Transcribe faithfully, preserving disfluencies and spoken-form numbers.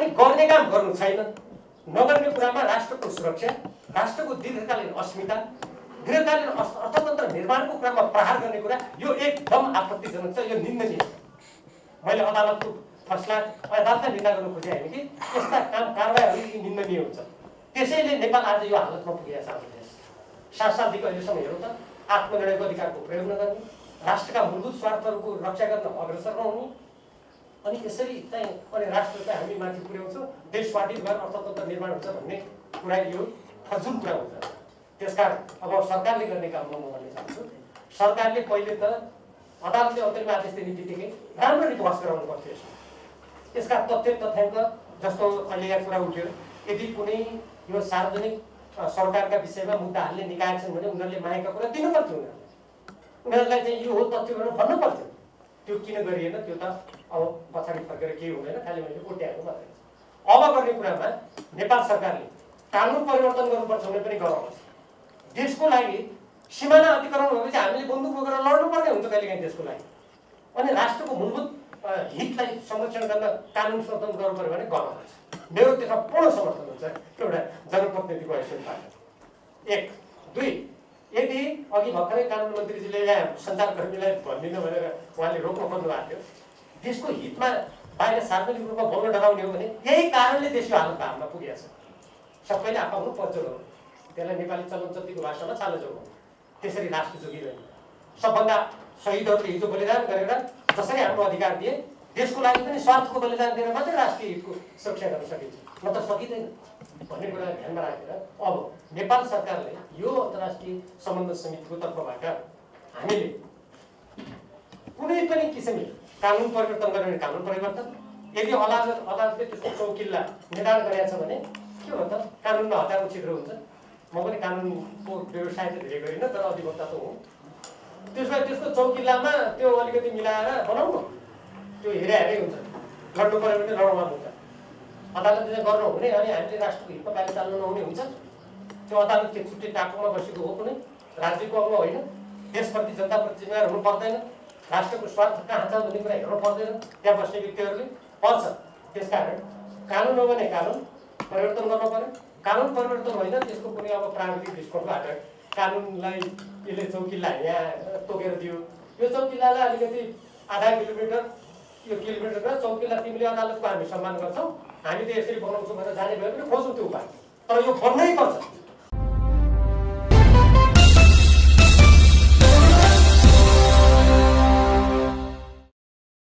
अनि गर्ने काम गर्नु छैन। नगर्ने कुरामा राष्ट्रको सुरक्षा, राष्ट्रको दीर्घकालीन अस्मिता, दीर्घकालीन अर्थतन्त्र निर्माणको क्रममा प्रहार गर्ने कुरा यो एकदम आपत्तिजनक छ, यो निन्दनीय छ। मैले अदालतको फैसला अदालतले निन्दा गर्न खोजेँ होइन कि यस्ता काम कारबाहीहरू निन्दनीय हुन्छ। त्यसैले नेपाल आज यो हालतमा पुगेको छ। हाम्रो देश सात सालदेखि अहिलेसम्म हेरौँ त, आत्मनिर्भर अधिकारको प्रयोग नगर्ने, राष्ट्रका मूलभूत स्वार्थहरूको रक्षा गर्न अग्रसर नहुने, अनि यसरी चाहिँ अनि राष्ट्र चाहिँ हामी माथि पुर्याउँछौँ, देश स्वाधीन भएर अर्थतन्त्र निर्माण हुन्छ भन्ने कुरा यो फजुल कुरा हुन्छ। त्यसकारण अब सरकारले गर्ने काम म भन्न चाहन्छु, सरकारले पहिले त अदालतले अन्तरिम आदेश दिने बित्तिकै राम्ररी बहस गराउनु पर्थ्यो। यसका तथ्य तथ्याङ्क जस्तो अहिले यहाँ कुरा उठ्यो, यदि कुनै यो सार्वजनिक सरकारका विषयमा मुद्दा हाल्ने निकाय छन् भने उनीहरूले मागेका कुरा दिनु पर्थ्यो। उनीहरूले उनीहरूलाई चाहिँ यो हो तथ्य भनेर भन्नु पर्थ्यो। त्यो किन गरिएन त्यो त अब पछाडि फर्केर केही हुँदैन, खालि मैले कोट्याएको मात्रै। अब गर्ने कुरामा नेपाल सरकारले कानुन परिवर्तन गर्नुपर्छ भने पनि गराउनुहोस्। देशको लागि सीमाना अतिक्रमण भएपछि हामीले बन्दुक बोकेर लड्नुपर्ने हुन्छ कहिलेकाहीँ देशको लागि। अनि राष्ट्रको मूलभूत हितलाई संरक्षण गर्न कानुन संशोधन गर्नु पर्यो भने गर्नुपर्छ। मेरो त्यसमा पूर्ण समर्थन हुन्छ एउटा जनप्रतिनिधिको हैसियतबाट। एक दुई, यदि अघि भर्खरै कानुन मन्त्रीजीले यहाँ सञ्चारकर्मीलाई भनिदिनु भनेर उहाँले रोक्न खोज्नु भएको थियो, देशको हितमा बाहिर सार्वजनिक रूपमा बोल्न डराउने हो भने यही कारणले देशको हालतमा हाल्न पुगेको छ। सबैले आफ्नो पच्चो हो, त्यसलाई नेपाली चलनचल्तीको भाषामा छालो जोग हो। त्यसरी राष्ट्र जोगिँदैन। सबभन्दा शहीदहरूले हिजो बलिदान गरेर जसरी हाम्रो अधिकार दिए, देशको लागि पनि स्वार्थको बलिदान दिएर मात्रै राष्ट्रिय हितको सुरक्षा गर्न सकिन्छ, न त सकिँदैन भन्ने कुरा ध्यानमा राखेर अब नेपाल सरकारले यो अन्तर्राष्ट्रिय सम्बन्ध समितिको तर्फबाट हामीले कुनै पनि किसिमले कानुन परिवर्तन गर्ने कानुन परिवर्तन, यदि अदालत अदालतले त्यसको चौकिल्ला निर्धारण गरेको छ भने के हो त, कानुनमा हजारौँ छिद्र हुन्छ। म पनि कानुनको व्यवसाय चाहिँ धेरै गरिनँ, तर अधिवक्ता त हुँ। त्यसमा त्यसको चौकिल्लामा त्यो अलिकति मिलाएर बनाउनु, त्यो हेरे हेरै हुन्छ। लड्नु पऱ्यो भने लडाउमा हुन्छ। अदालतले चाहिँ गर्नु हुने अनि हामीले राष्ट्रको हितमा बाहिर चाल्नु नहुने हुन्छ। त्यो अदालत के छुट्टै टापुमा बसेको हो, कुनै राज्यको अङ्ग होइन। देशप्रति जनताप्रति जिम्मेवार हुनु पर्दैन, राष्ट्रको स्वार्थ कहाँ छ भन्ने कुरा हेर्नु पर्दैन त्यहाँ बस्ने व्यक्तिहरूले पर्छ। त्यसकारण कानुन हो भने कानुन परिवर्तन गर्नु पर्यो। कानुन परिवर्तन होइन त्यसको कुनै अब प्राविधिक दृष्टिकोणबाट कानुनलाई यसले चौकिल्ला यहाँ तोकेर दियो, यो चौकिल्लालाई अलिकति आधा किलोमिटर यो किलोमिटर र चौकिल्ला तिमीले अदालतको हामी सम्मान गर्छौँ, हामी त यसरी बनाउँछौँ भनेर जाने भए पनि खोज्छौँ त्यो उपाय, तर यो बन्नै पर्छ।